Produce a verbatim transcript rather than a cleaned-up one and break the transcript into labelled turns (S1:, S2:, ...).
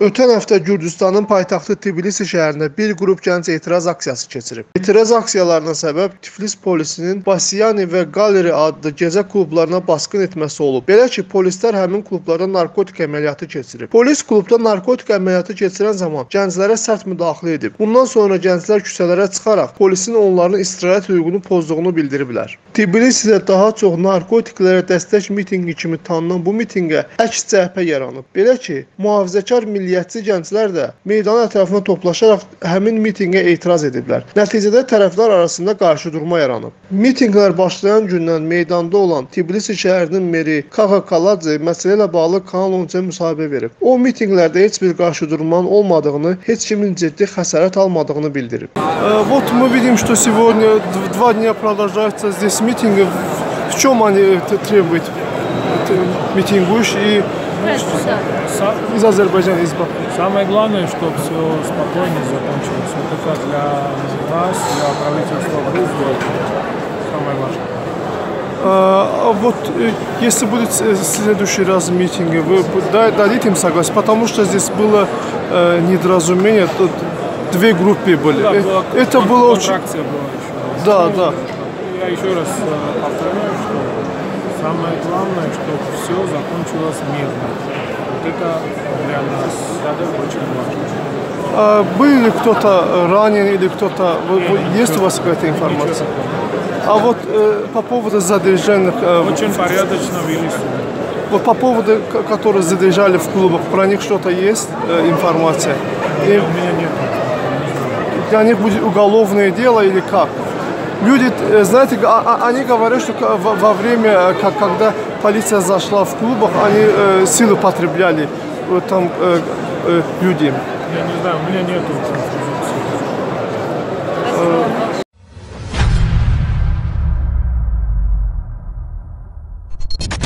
S1: Ötən həftə Gürcüstanın paytaxtı Tbilisi şəhərində bir qrup gənc etiraz aksiyası keçirib. Etiraz aksiyalarına səbəb Tiflis polisinin Basiyani və Galeri adlı gecə klublarına basqın etməsi olub. Belə ki, polislər həmin klublarda narkotik əməliyyatı keçirib. Polis klubda narkotik əməliyyatı keçirən zaman gənclərə sərt müdaxilə edib. Bundan sonra gənclər küçələrə çıxaraq polisin onların istirahət hüququnu pozduğunu bildiriblər. Tbilisidə daha çox narkotiklərə dəstək mitinqi kimi tanınan bu mitinqə əks cəhbə yaranıb. Belə ki, mühafizəkar milliyyətçi gənclər də meydanın ətrafına toplaşaraq həmin mitinqə etiraz ediblər. Nəticədə tərəflər arasında qarşıdurma yaranıb. Mitinqlər başlayan gündən meydanda olan Tbilisi şəhərinin meri Kaka Kaladze məsələ ilə bağlı Kanal on üçə müsahibə verib. O mitinqlərdə heç bir qarşıdurmanın olmadığını, heç kimin ciddi xəsarət almadığını bildirib. Вот мы видим, что сегодня два дня продолжаются здесь митинги. В чем они требуют митингующие из Азербайджана, из Баку?
S2: Самое главное, чтобы все спокойно закончилось. Вот это для нас, для правительства Грузии, самое важное.
S1: А вот если будет следующий раз митинги, вы дадите им согласие? Потому что здесь было э, недоразумение, тут две группы были.
S2: Да, была,
S1: это было очень...
S2: Акция была еще.
S1: Да,
S2: ну,
S1: да.
S2: Я еще раз повторяю, что самое главное, чтобы все закончилось мирно. Вот это для нас очень важно.
S1: А был ли кто-то ранен или кто-то... Есть у вас какая-то информация? А вот э, по поводу задержанных... Э,
S2: очень порядочно вели себя.
S1: Вот по поводу, которые задержали в клубах, про них что-то есть э, информация? И...
S2: У меня нет.
S1: Для них будет уголовное дело или как? Люди, знаете, они говорят, что во время, когда полиция зашла в клубах, они э, силу потребляли там э, э, люди.
S2: Я не знаю, у меня нет информации.